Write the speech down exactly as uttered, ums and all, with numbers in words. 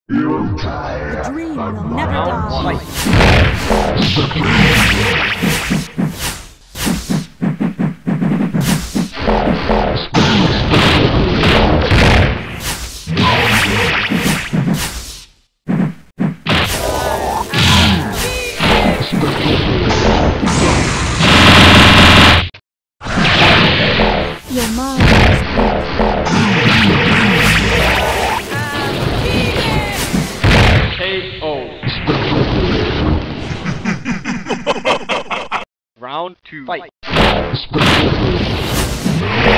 The dream will never die. Your mind is K O. Round two. Fight.